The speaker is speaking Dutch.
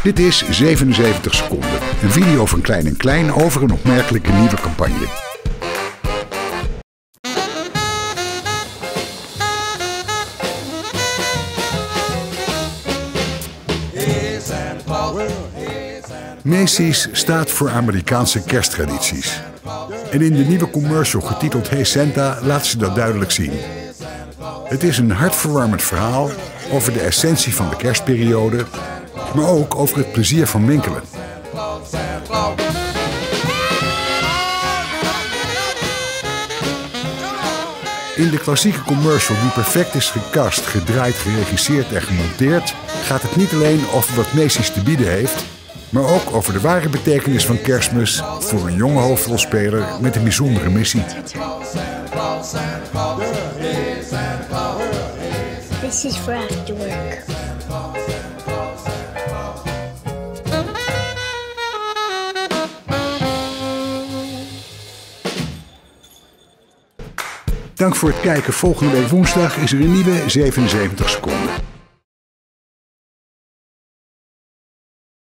Dit is 77 seconden, een video van Klein en Klein over een opmerkelijke nieuwe campagne. Macy's staat voor Amerikaanse kersttradities. En in de nieuwe commercial getiteld Hey Santa laat ze dat duidelijk zien. Het is een hartverwarmend verhaal over de essentie van de kerstperiode, maar ook over het plezier van winkelen. In de klassieke commercial die perfect is gecast, gedraaid, geregisseerd en gemonteerd, gaat het niet alleen over wat Macy's te bieden heeft, maar ook over de ware betekenis van Kerstmis voor een jonge hoofdrolspeler met een bijzondere missie. This is for after work. Dank voor het kijken. Volgende week woensdag is er een nieuwe 77 seconden.